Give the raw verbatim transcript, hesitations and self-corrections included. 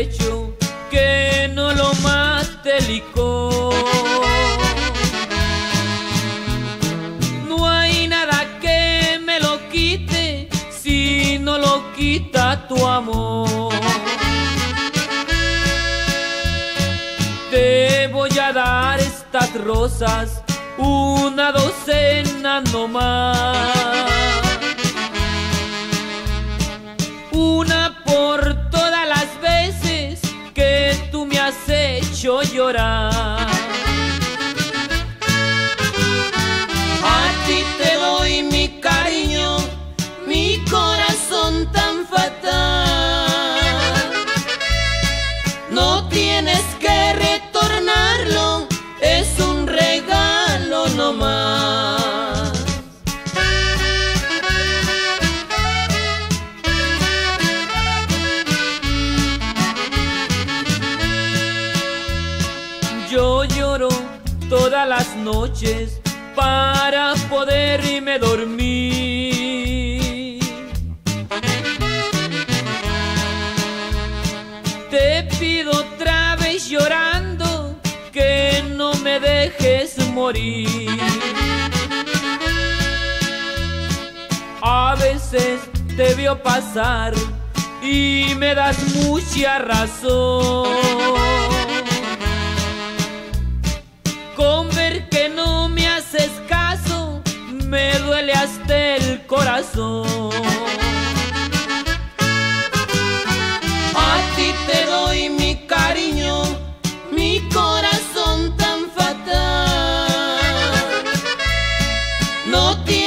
pecho que no lo mate el licor. No hay nada que me lo quite si no lo quita tu amor. Te voy a dar estas rosas, una docena no más. Una por todas las veces que tú me has hecho llorar. A ti te doy mi cariño, mi corazón tan fatal. No tienes que retornarlo, es un regalo nomás. Yo lloro todas las noches para poderme dormir. Te pido otra vez llorando que no me dejes morir. A veces te veo pasar y me das mucha razón. Con ver que no me haces caso, me duele hasta el corazón. A ti te doy mi cariño, mi corazón tan fatal. No tiene